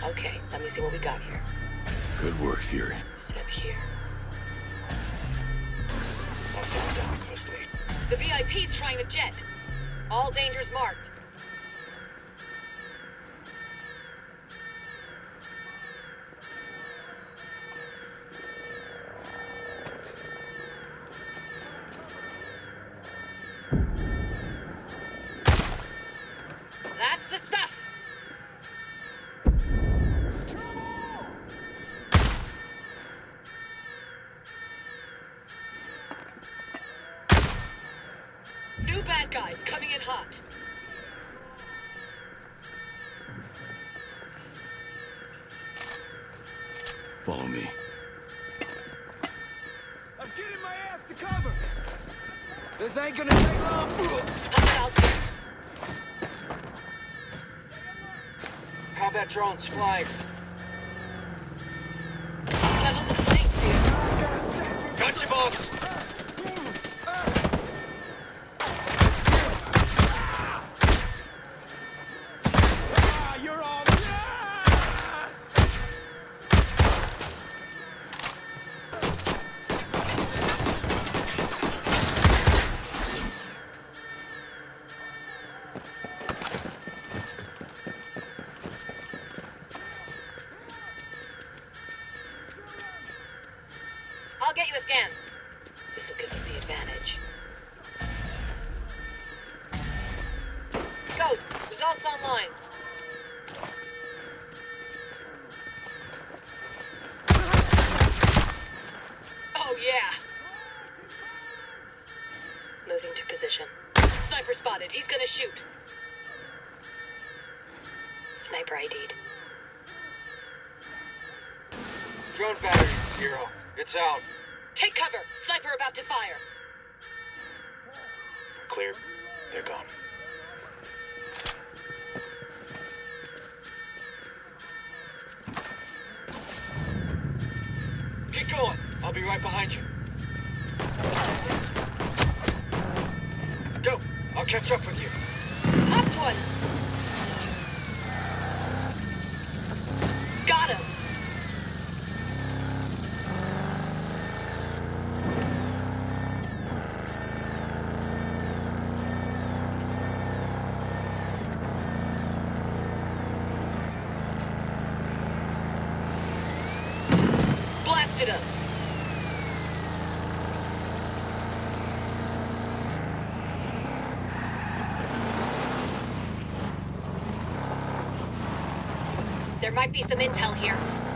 Okay, let me see what we got here. Good work, Fury. Step here. Down, Coastley. The VIP's trying to jet. All dangers marked. That's the stuff! New bad guys coming in hot. Follow me. I'm getting my ass to cover! This ain't gonna take long! Up out here. Combat drones flying. Level the flank, dude. Gotcha, boss! You're all... I'll get you a scan. This'll give us the advantage. Go! Results online. Oh, yeah! Moving to position. Sniper spotted. He's gonna shoot. Sniper ID'd. Drone battery, 0. It's out. Take cover! Sniper about to fire! Clear. They're gone. Keep going. I'll be right behind you. Go. I'll catch up with you. Popped one! Got him! Blasted him! There might be some intel here.